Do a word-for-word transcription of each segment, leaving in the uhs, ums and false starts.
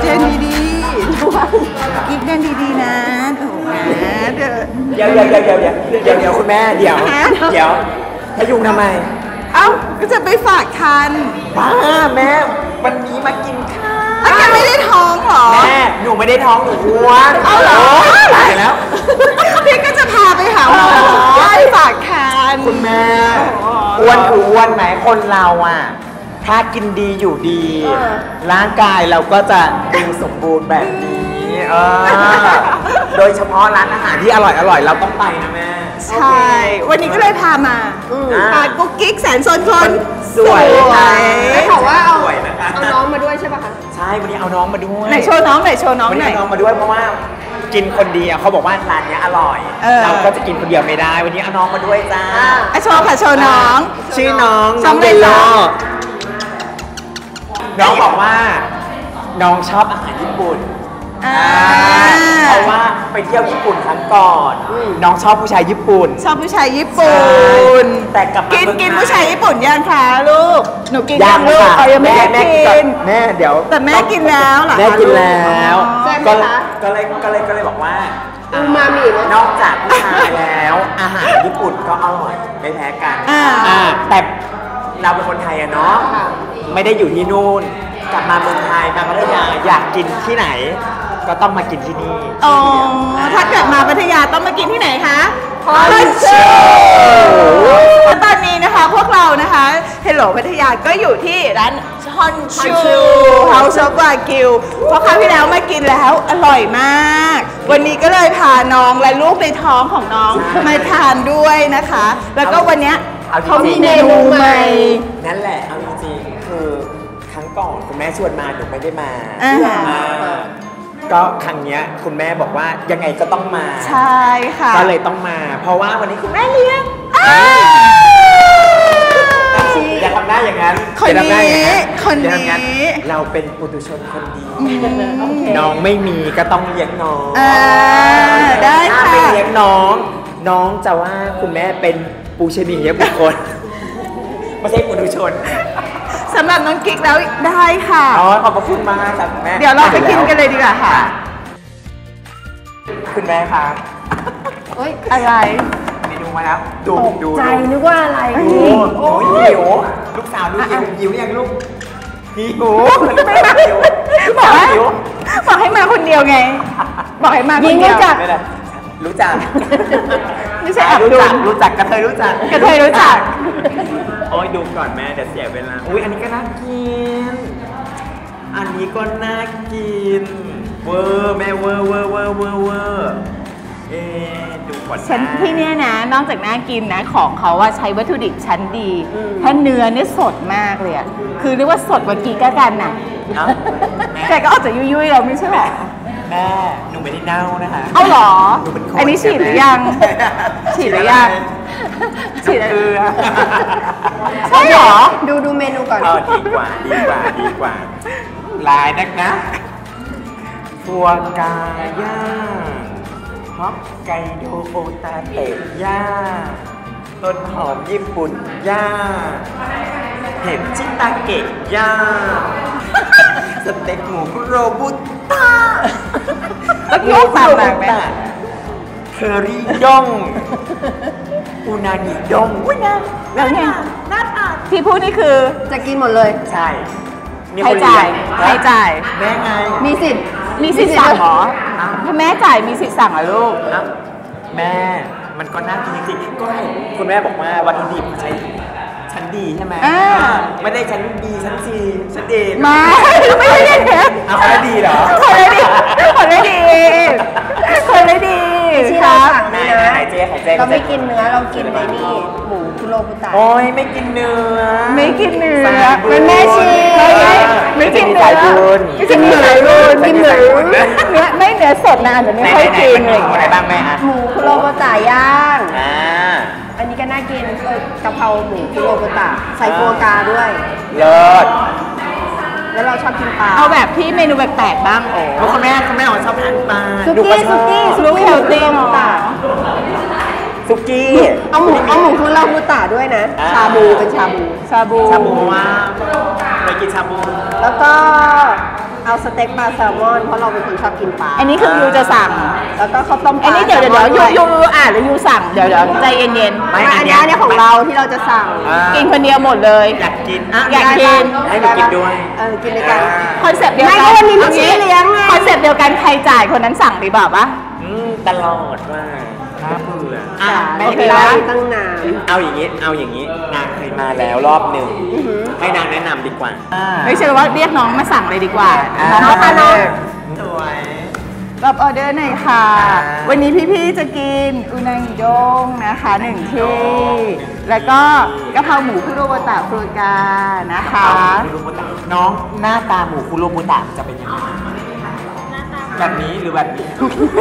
ดินดีๆกิ๊กเดินดีๆนะโอ้โหเดินเดี๋ยวเดี๋ยวเดี๋ยวเดี๋ยวเดี๋ยวเดี๋ยวเดี๋ยวคุณแม่เดี๋ยวเดี๋ยวพยุงทำไมเอ้าก็จะไปฝากคันบ้าแม่วันนี้มากินข้าวอ้าวไม่ได้ท้องหรอแม่หนูไม่ได้ท้องหนูอ้วนเอาเหรอตายแล้วพี่ก็จะพาไปหาหมอไปฝากคันคุณแม่อ้วนคืออ้วนไหมคนเราอ่ะถ้ากินดีอยู่ดีร่างกายเราก็จะดูสมบูรณ์แบบนี้เออโดยเฉพาะร้านอาหารที่อร่อยอร่อยเราต้องไปนะแม่ใช่วันนี้ก็เลยพามาพากุ๊กกิ๊กแสนสนคนสวยได้ข่าวว่าเอาเอาน้องมาด้วยใช่ป่ะคะใช่วันนี้เอาน้องมาด้วยไหนโชว์น้องไหนโชว์น้องวันนี้เอาน้องมาด้วยเพราะว่ากินคนเดียวเขาบอกว่าร้านนี้อร่อยเราก็จะกินคนเดียวไม่ได้วันนี้เอาน้องมาด้วยจ้าโชว์ค่ะโชว์น้องชื่อน้องน้องเบลล่าน้องบอกว่าน้องชอบอาหารญี่ปุ่นเพราะว่าไปเที่ยวญี่ปุ่นครั้งก่อนน้องชอบผู้ชายญี่ปุ่นชอบผู้ชายญี่ปุ่นแต่กลับกินกินผู้ชายญี่ปุ่นยังคะลูกหนูกินยังลูกเขายังไม่ได้กินแม่เดี๋ยวแต่แม่กินแล้วเหรอแม่กินแล้วก็ก็เลยก็เลยก็เลยบอกว่าอูมามินอกจากผู้ชายแล้วอาหารญี่ปุ่นก็อร่อยไม่แพ้กันแต่เราเป็นคนไทยอะเนาะไม่ได้อยู่ที่นู่นกลับมาเมืองไทยมาพัทยาอยากกินที่ไหนก็ต้องมากินที่นี่อ๋อถ้าเกิดมาพัทยาต้องมากินที่ไหนคะฮอนชู ตอนนี้นะคะพวกเรานะคะ Hello พัทยาก็อยู่ที่ร้านฮอนชู House of Wagyu เพราะคราวที่แล้วมากินแล้วอร่อยมากวันนี้ก็เลยพาน้องและลูกในท้องของน้องมาทานด้วยนะคะแล้วก็วันนี้เขามีเมนูใหม่นั่นแหละเอาจริงๆคือครั้งก่อนคุณแม่ชวนมาหนูไม่ได้มาก็ครั้งนี้คุณแม่บอกว่ายังไงก็ต้องมาใช่ค่ะก็เลยต้องมาเพราะว่าวันนี้คุณแม่เลี้ยงอย่าทำหน้าอย่างนั้นคนนี้คนนี้เราเป็นปุถุชนคนดีน้องไม่มีก็ต้องเลี้ยงน้องได้ค่ะถ้าไม่เลี้ยงน้องน้องจะว่าคุณแม่เป็นปูชนียบุคคลไม่ใช่ปุถุชนสำหรับน้องกิ๊กแล้วได้ค่ะอ๋อขอบคุณมากครับแม่เดี๋ยวเราไปกินกันเลยดีกว่าค่ะคุณแม่ครับเฮ้ยอะไรเมนูมาแล้วดูดูใจนึกว่าอะไรโอ้โหหิวลูกสาวดูหิวหิวยังลูกหิวไม่หิวบอกให้บอกให้มาคนเดียวไงบอกให้มาคนเดียวรู้จักรู้จักไม่ใช่รู้จักรู้จักกระเทยรู้จักกระเทยรู้จักโอ้ยดูก่อนแม่เดี๋ยวเสียเวลาอุ้ยอันนี้ก็น่ากินอันนี้ก็น่ากินเวอร์แม่เวอร์เวอร์เวอร์เวอร์เวอร์เอ๊ดูก่อนฉันที่เนี่ยนะนอกจากน่ากินนะของเขาว่าใช้วัตถุดิบชั้นดีถ้าเนื้อเนี่ยสดมากเลยอ่ะคือเรียกว่าสดกว่ากีก้ากันน่ะแต่ก็ออกจากยุ่ยๆเราไม่ใช่หรอแม่หนูไม่ได้เน่านะคะเอาหรออันนี้ฉีดหรือยังฉีดหรือยังฉีดเกลือใช่หรอดูดูเมนูก่อนดีกว่าดีกว่าดีกว่าลายนักนะฟัวกาย่าฮอกไกโดโอตาเตะย่าต้นหอมญี่ปุ่นย่าเห็ดชิตาเกะย่าสเต็กหมูโรบุต้าแล้วยกตามแบบนี้เคอรี่ย่องอูนางิย่องอุ้ยนะแล้วไงน่าทานที่พูดนี่คือจะกินหมดเลยใช่ใครจ่ายใครจ่ายแม่ไงมีสิทธิ์มีสิทธิ์สั่งเหรอถ้าแม่จ่ายมีสิทธิ์สั่งเหรอลูกแม่มันก็น่ากินจริงๆก็ให้คุณแม่บอกว่าวัตถุดิบใช้ชั้นดีใช่ไหมไม่ได้ชั้นดีชั้นซีชั้นเดนไม่ไม่ได้เนี่ยเอาคนละดีเหรอคนละดีคนละดีคนละดีที่เราสั่งนี่นะเราไม่กินเนื้อเรากินในนี่หมูคุโรบุตะโอ้ยไม่กินเนื้อไม่กินเนื้อมันแม่ชีไม่กินเนื้อไม่กินเนื้อกินเนื้อเนื้อไม่เนื้อสดนะแต่ไม่ค่อยกินเลยอะไรบ้างแม่ฮะหมูคุโรบุตะย่างอันนี้ก็น่ากินกะเพราหมูคุโรบุตะใส่โฟกาด้วยเลิศแล้วเราชอบกินปลาเอาแบบที่เมนูแปลกๆบ้างโอ้เพราะคุณแม่คุณแม่ชอบทานปลาซุกี้ซุกี้ซุกี้เฮลตี้บุตะซุกี้เอาหมูเอาหมูคุโรบุตะด้วยนะชาบูเป็นชาบูชาบูชาบูว่าไปกินชาบูแล้วก็เอาสเต็กปลาแซลมอนเพราะเราเป็นคนชอบกินปลาอันนี้คือยูจะสั่งแล้วก็ข้าวต้มปลาอันนี้เดี๋ยวเดี๋ยวเดี๋ยวยูยูยูอ่านหรือยูสั่งเดี๋ยวเดี๋ยวใจเย็นไม่อันนี้อันนี้ของเราที่เราจะสั่งๆกินคนเดียวหมดเลยอยากกินอยากกินให้หนูกินด้วยเออกินด้วยกันคอนเซปต์เดียวกันไม่ก็วันนี้พี่ชี้เลี้ยงไงคอนเซปต์เดียวกันใครจ่ายคนนั้นสั่งดีกว่าปะอืมตลอดว่าถ้าเบื่ออ่ะไม่ไม่ได้เป็นไรตั้งนานเอาอย่างนี้ เอาอย่างนี้ นางเคยมาแล้วรอบหนึ่งให้นางแนะนำดีกว่าไม่ใช่ว่าเรียกน้องมาสั่งเลยดีกว่าอ่าน้องค่ะน้องสวยรับออเดอร์หน่อยค่ะอ่าวันนี้พี่ๆจะกินอุนางิด้งนะคะหนึ่งที่ แล้วก็กะเพราหมูคุโรโบตะโปรกานะคะคุโรบุตะน้องหน้าตาหมูคุโรบุตะจะเป็นยังไงแบบนี้หรือแบบนี้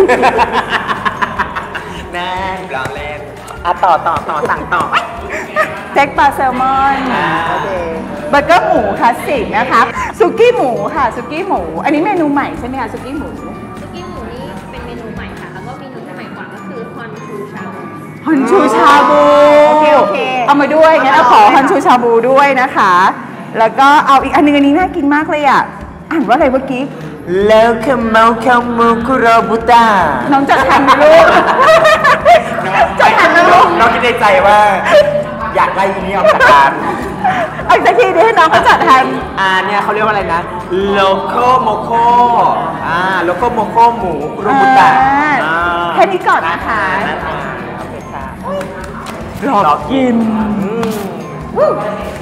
แน่รอเล่นอ่ะต่อต่อต่อสั่งต่อเจ็กปลาแซลมอนอ่าโอเคเบอร์เกอร์หมูคลาสสิกนะคะซุกี้หมูค่ะซุกี้หมู อันนี้เมนูใหม่ใช่ไหมคะซุกี้หมูซุกี้หมูนี่เป็นเมนูใหม่ค่ะ แล้วก็เมนูที่ใหม่กว่าก็คือฮอนชูชาบูฮอนชูชาบูโอเคโอเคเอามาด้วยงั้นเอาขอฮอนชูชาบูด้วยนะคะ แล้วก็เอาอีกอันนึงอันนี้น่ากินมากเลยอ่ะอ่านว่าอะไรเมื่อกี้แล้วขมเมาขมูคุโรบุตะน้องจะทันไหมลูก จะทันไหมลูกน้องคิดในใจว่า อยากไล่ทีนี้ออกจากร้านเอาอีกสักทีดิให้น้องเขาจัดทันอ่าเนี่ยเขาเรียกว่าอะไรนะโลโก้โมโคอ่าโลโก้โมโคหมูคุโรบุตะอ่าอ่าแค่นี้ก่อนนะคะน่าทานโอเคค่ะรอกินอืม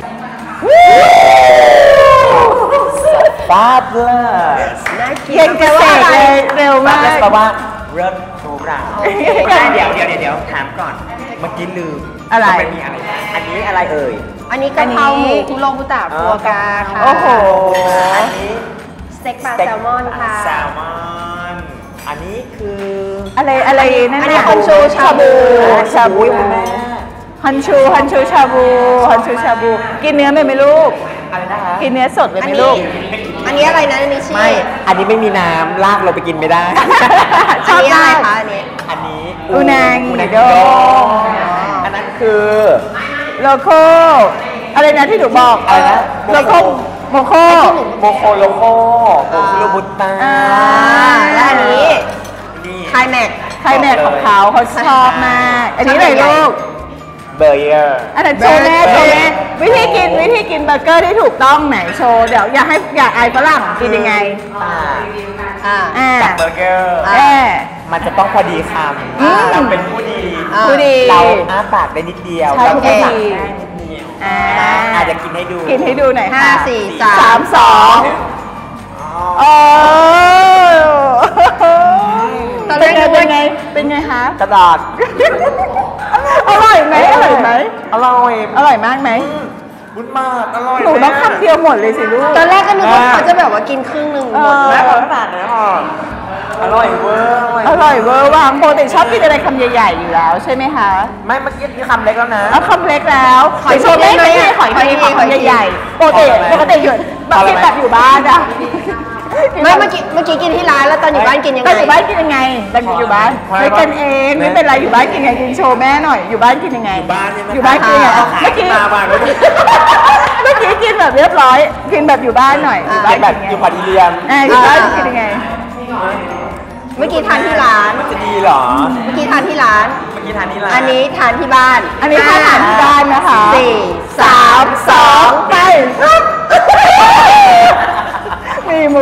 ฟาบเลสน่ากินเย็นกระเสกเลยเร็วมากแปลว่าเริ่มโบราณเดี๋ยวเดี๋ยวเดี๋ยวเดี๋ยวถามก่อน เมื่อกี้ลืมอะไรว่ามันมีอะไร อันนี้อะไรเอ่ยอันนี้กะเพราหมูคุโรบุตะโปรกาค่ะโอ้โหอันนี้สเต็กปลาแซลมอนค่ะแซลมอน อันนี้คืออะไรอะไรนั่นอันนี้น่ะฮอนชูชาบูชาบูคุณแม่ฮันชูฮันชูชาบูฮันชูชาบู กินเนื้อไหมไหมลูกอะไรนะคะกินเนื้อสดเลยอัไหนมลูนี้กอันนี้อะไรนะอันนี้ชื่อไม่ อันนี้ไม่มีน้ำลากเราไปกินไม่ได้ชอบอันนี้อะไรมากคะอันนี้อันนี้อูนางิอูนาโดงิโดอันนั้นคือโลโก้อะไรนะที่หนูบอกอะไรนะโลโก้โมโคโมโคโลโคโมคุโรบุตะอ่าและอันนี้นี่ไทแม็กไทยแม็กของเขาเขาชอบมาก อันนี้เลยลูกเบอร์เกอร์อันนั้นโชว์แม่โชว์แม่วิธีกินวิธีกินเบอร์เกอร์ที่ถูกต้องไหนโชว์เดี๋ยวอยากให้อยากอายฝรั่งกินยังไงอ่าอ่าอ่ากับเบอร์เกอร์แม่มันจะต้องพอดีคอืมำเราเป็นผู้ดีอ่าผู้ดีเราอ้าปากได้นิดเดียวใช่เราแค่ผู้สั่งดีแค่นิดเดียวอ่าอาจจะกินให้ดูกินให้ดูหน่อยค่ะห้าสี่สามสามสองอ๋อโอ้ตอนแรเป็นกไงนึกเป็นว่าไงเป็นไงคะกระดาษอร่อยไหมอร่อยไหมอร่อยอร่อยมากไหมบุญมากอร่อยหนูต้องคำเดียวหมดเลยสิลูกตอนแรกก็นึกว่าเขาจะแบบว่ากินครึ่งหนึ่งหมดเออแม่นะขอขนาดนี้ค่ะอร่อยเวอร์อร่อยเวอร์วังปกติชอบกินอะไรคำใหญ่ๆอยู่แล้วใช่ไหมคะไม่เมื่อกี้นี่คำเล็กแล้วนะเอาคำเล็กแล้วหอยโชว์เล็กไม่ใช่หอยทะเลของคำใหญ่ๆปกติปกติอยู่บางทีแบบอยู่บ้านอะไม่เมื่อกี้เมื่อกี้กินที่ร้านแล้วตอนอยู่บ้านกินยังไงตอนอยู่บ้านกินยังไงตอนอยู่บ้านไม่กันเองไม่เป็นไรอยู่บ้านกินยังไงกินโชว์แม่หน่อยอยู่บ้านกินยังไงอยู่บ้านเนี่ยอยู่บ้านกินยังไงเอาขาเมื่อกี้มาบ้านเมื่อกี้กินแบบเรียบร้อย กินแบบอยู่บ้านหน่อยอยู่บ้านแบบกินอยู่ยังพไงอดีเรียนอ่าอยู่บ้านกินยังไงเมื่อกี้ทานที่ร้านมันจะดีเหรอเมื่อกี้ทานที่ร้านเมื่อกี้ทานที่ร้านอันนี้ทานที่บ้านอันนี้ทานอาหารที่บ้านนะคะสี่สามสองไปมีหมู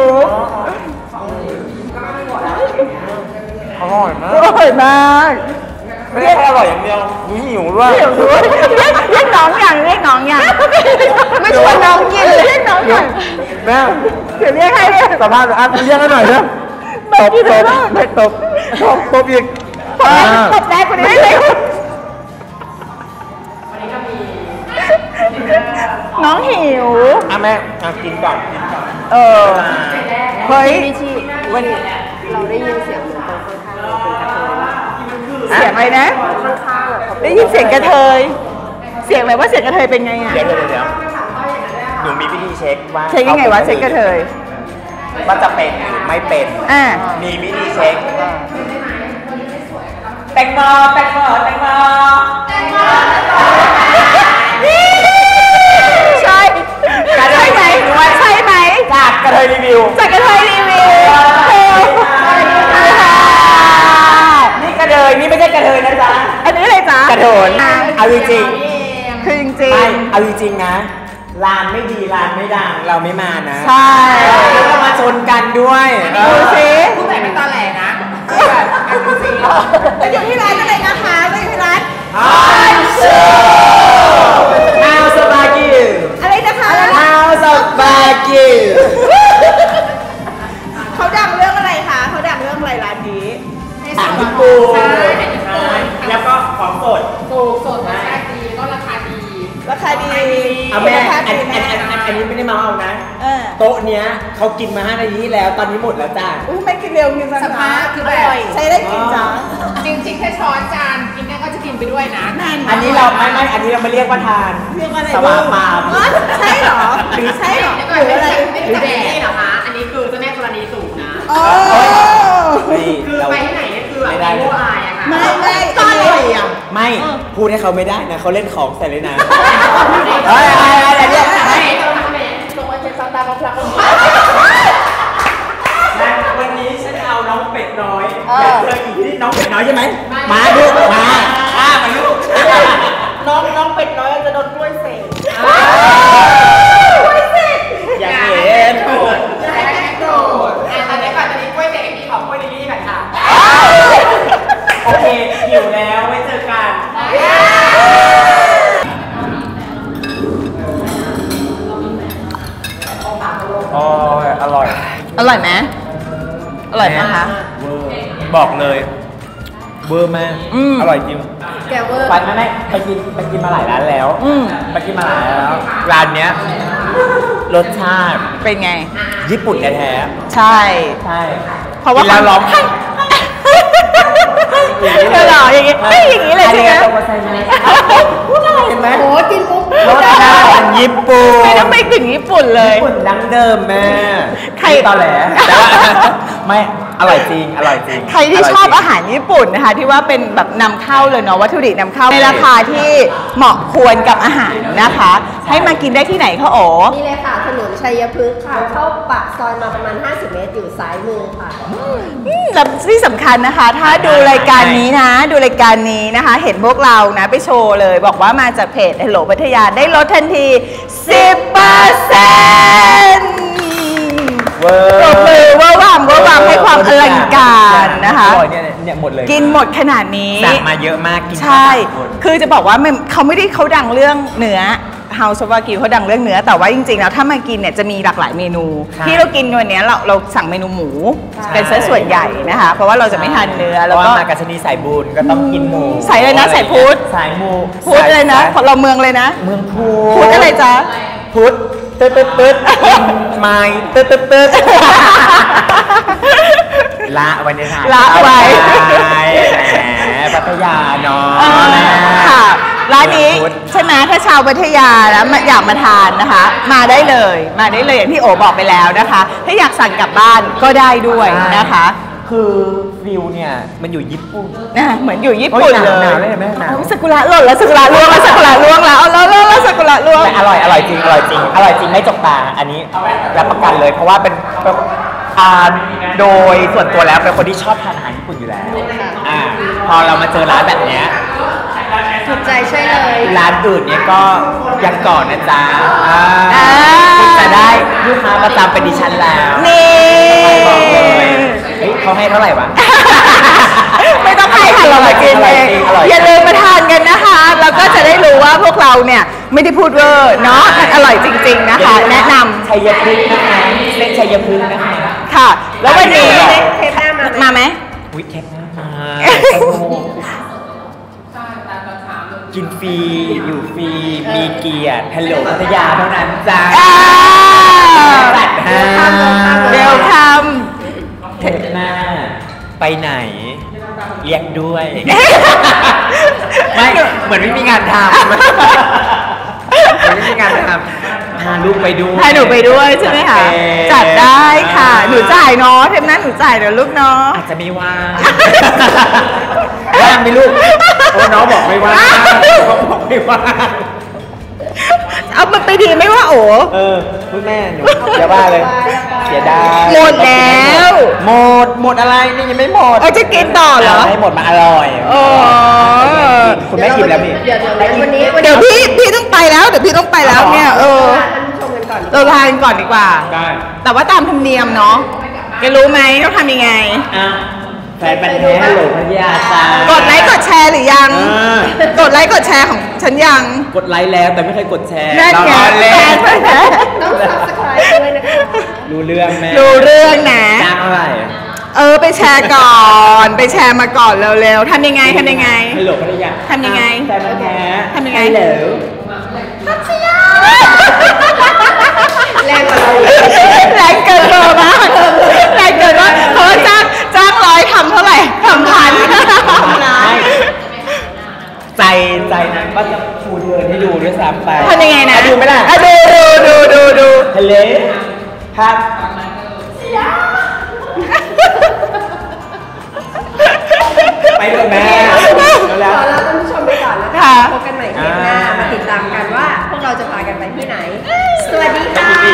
อร่อยมากอร่อยมากไม่ได้แค่อร่อยอย่างเดียวหนูหิวด้วยเรียกด้วยเรียกเรียกน้องอย่างเรียกน้องอย่างไม่ชวนน้องกินเลยเรียกน้องอย่างแม่เดี๋ยวเรียกให้เรียกสัมภาษณ์อ่ะเรียกให้หน่อยนะตบตบไม่ตบตบตบอีกตบแรกคนนี้เลยน้องหิวอ่ะแม่อ่ะกินก่อนกินก่อนเออเฮ้ยพี่ชีวันเราได้ยินเสียงเหมือนตรงข้างๆเราเป็นกระเทยเสียงอะไรนะข้างๆอ่ะเขาได้ยินเสียงกระเทย เสียงอะไรว่าเสียงกระเทยเป็นไงอ่ะเดี๋ยวเดี๋ยวเดี๋ยวหนูมีวิธีเช็คว่าเช็คยังไงวะเช็คกระเทยว่าจะเป็นหรือไม่เป็นอ่ามีวิธีเช็คแตงโมแตงโมแตงโมใช่ใช่ไหมใช่ไหมจากกระเทยรีวิวจากกระเทยเอาจริงๆนะร้านไม่ดีร้านไม่ดังเราไม่มานะใช่แล้วก็มาชนกันด้วยดูสิผู้ใหญ่เป็นตอแหลนะจะอยู่ที่ร้านอะไรนะคะจะอยู่ที่ร้าน House of Baguette อะไรนะคะ House of Baguette เขาดังเรื่องอะไรคะเขาดังเรื่องอะไรร้านนี้อาหารญี่ปุ่นแล้วก็ของสดถูกสดรสชาติดีก็ราคาดีราคาดีเอาแม่ราคาอันดีอันอันอันอันนี้ไม่ได้มาเอานะเออโต๊ะเนี้ยเขากินมาห้านาทีที่แล้วตอนนี้หมดแล้วจ้าอุ้ยไม่กินเร็วกินจังสภาพคือแบบร่ยใช้ได้กินจังจริงๆแค่ช้อนจานกินได้ก็จะกินไปด้วยนะอันนี้เราไม่ไม่อันนี้เราไม่เรียกว่าทานเรียกว่าอะไรสวาปามอ๋อใช่เหรอหรือใช่เหรอหรืออะไรไม่ได้แบบนี้เหรอคะอันนี้คือเจ้าแม่ธรณีสูงนะโอ้นี่คือเราไปที่ไหนเนี่ยคือแบบไม่ได้โมอายอะค่ะไม่ไม่ต้อนเลยอ่ะไม่พูดให้เขาไม่ได้นะเขาเล่นของใส่เลยนะเฮ้ยอะไรอะไรเนี่ยตรงวันเจ็ดสัปดาห์มาพลักวันนี้ฉันเอาน้องเป็ดน้อยอยากเจออีกที่น้องเป็ดน้อยใช่ไหมมาลูกมาอ่ามาลูกน้องน้องเป็ดน้อยจะโดนกล้วยเสกอยากเห็นโกรธใช่ไหมโกรธอ่ะตอนนี้ก่อนตอนนี้กล้วยเด็กมีของกล้วยดีๆก่อนค่ะโอเคหิวแล้วไว้เจอกันโอ้ยอร่อยอร่อยไหมอร่อยไหมคะเวอร์บอกเลยเวอร์มากอืมอร่อยจริงแกเวอร์ไปไม่ไม่ไปกินไปกินมาหลายร้านแล้วอืมไปกินมาหลายร้านแล้วร้านเนี้ยรสชาติเป็นไงญี่ปุ่นแท้ใช่ๆใช่เพราะว่ากินแล้วร้องไห้เธอหล่ออย่างงี้ไม่อย่างนี้เลยใช่ไหมเห็นไหมโอ้กินปุ๊บรสชาติมันญี่ปุ่นไม่ต้องไปถึงญี่ปุ่นเลยญี่ปุ่นดั้งเดิมแม่ใครตอแหลแต่ว่าไม่อร่อยจริงอร่อยจริงใครที่ชอบยจงอาหารญี่ปุ่นนะคะ ที่ว่าเป็นแบบนำเข้าเลยเนาะวัตถุดิบนำเข้าในราคาที่เหมาะควรกับอาหารนะคะ ให้มากินได้ที่ไหนคะโอนี่เลยค่ะถนนชัยพฤกษ์ค่ะ เข้าปากซอยมาประมาณ ห้าสิบ เมตรอยู่ซ้ายมือค่ะอืมแล้วที่สำคัญนะคะ ถ้าดูรายการนี้นะ ดูรายการนี้นะคะ เห็นพวกเรานะไปโชว์เลย บอกว่ามาจากเพจ Hello พัทยาได้ลดทันที สิบเปอร์เซ็นต์เวอร์ปรบมือว่าวามว่าวามให้ความอลังการนะคะอร่อยเนี่ยเนี่ยหมดเลยกินหมดขนาดนี้สั่งมาเยอะมากกินใช่หมดคือจะบอกว่ามันเขาไม่ได้เขาดังเรื่องเนื้อ House of Wagyu เขาดังเรื่องเนื้อ แต่ว่าจริงๆแล้วถ้ามากินเนี่ยจะมีหลากหลายเมนู ที่เรากินวันนี้เราเราสั่งเมนูหมูเป็นซะส่วนใหญ่นะคะ เพราะว่าเราจะไม่ทานเนื้อเพแล้วราะก็ว่ามากับชนีสายบุญก็ต้องกินหมูสายอะไรนะสายพุทธสายหมูพูดเลยนะสายเราเมืองเลยนะเมืองพุพูดอะไรจ๊ะพุทธตึ๊ดตึ๊ดตึ๊ดไม้ตึ๊ดตึ๊ดตึ๊ดละไว้ในทางละไว้แหมพัทยาเนาะเออค่ะร้านนี้ใช่ไหมถ้าชาวพัทยาแล้วมาอยากมาทานนะคะ มาได้เลยมาได้เลยอย่างที่โอบอกไปแล้วนะคะ ถ้าอยากสั่งกลับบ้านก็ได้ด้วยนะคะคือฟิลเนี่ยมันอยู่ญี่ปุ่นนะเหมือนอยู่ญี่ปุ่นโอ้ยหเลนาวย หนาวเลยเห็นไหมหนาวโอ้ยซากุระหล่นแล้วซากุระล่วงแล้วซากุระล่วงแล้วเอาแล้วแล้วแล้วซากุระล่วงแต่อร่อยอร่อยจริงอร่อยจริงอร่อยจริงไม่จกตาอันนี้รับประกันเลย เพราะว่าเป็นเป็นอ่าโดยส่วนตัวแล้วเป็นคนที่ชอบทานอาหารญี่ปุ่นอยู่แล้วอ่าพอเรามาเจอร้านแบบเนี้ยถูกใจใช่เลยร้านอื่นเนี่ยก็ยังก่อนนะจ๊ะอ่าอ่าที่จะได้ลูกค้าประจำเป็นดิฉันแล้วนี่บอกเลยเฮ้ยเขาให้เท่าไหร่วะไม่ต้องให้ค่ะเรามากินเองอร่อยจริงอร่อยจริงอย่าลืมมาทานกันนะคะ แล้วก็จะได้รู้ว่าพวกเราเนี่ยไม่ได้พูดเวอร์เนาะมันอร่อยจริง ๆนะคะ แนะนำชัยพฤกษ์นะคะเส้นชัยพฤกษ์นะคะค่ะ แล้ววันนี้เทปหน้ามามาไหมวิเทปหน้ามาสนุกกินฟรีอยู่ฟรีมีเกียรติฮัลโหลพัทยาเท่านั้นจ้าอ่าจัดให้เวลคัมเทปหน้าไปไหนเรียกด้วย ไม่เหมือนไม่มีงานทำเหมือนไม่มีงานทำพาลูกไปด้วยให้หนูไปด้วยใช่ไหมคะโอเคจัดได้ค่ะ หนูจ่ายเนาะเทปนั้นหนูจ่ายเดี๋ยวลูกเนาะอาจจะไม่ว่างว่างไหมลูกโอ้น้องบอกไม่ว่างน้องบอกไม่ว่างเอามันไปดีไม่ว่าโอเออพูดแม่หนูอย่าว่าเลยเสียดายหมดแล้วหมดหมดอะไรนี่ยังไม่หมดเอาจะกินต่อเหรอให้หมดมาอร่อยโอ้คุณแม่กินแล้วพี่เดี๋ยวเดี๋ยวงั้นวันนี้วันเดี๋นี้ยวพี่พี่ต้องไปแล้วเดี๋ยวพี่ต้องไปแล้วเนี่ยเออท่านผู้ชมกันก่อนเราทานก่อนดีกว่าได้แต่ว่าตามธรรมเนียมเนาะแกรู้ไหมต้องทำยังไงอ่ะแฟนบันเทิงฮัลโหลพัทยาจ้ากดไลค์กดแชร์หรือยังอ่ากดไลค์กดแชร์ของฉันยังกดไลค์แล้วแต่ไม่เคยกดแชร์นั่นไงเราเล่นต้อง subscribe ด้วยนะคะรู้เรื่องแม่รู้เรื่องนะจ้างเท่าไหร่เออไปแชร์ก่อน ไปแชร์มาก่อนเร็วๆทำยังไงทำยังไงฮัลโหลพัทยาทำยังไงแฟนบันเทิงทำยังไงฮัลโหลแรงกว่าเราแรงเกินเบอร์มากแรงเกินว่าเขาจ้างจ้างร้อยทำเท่าไหร่ทำพันนะใจใจนั้นก็จะฟูเทิร์นให้ดูด้วยซ้ำไปทำยังไงนะอ่ดูไหมล่ะอ่ะดูดูดูดูดูฮัลโหลครับ ไปเถอะแม่ขแล้วอลาท่านผู้ชมไปก่อนนะคะค่ะพบกันใหม่เทปหน้ามาติดตามกันว่าพวกเราจะพากันไปที่ไหน สวัสดีค่ะดี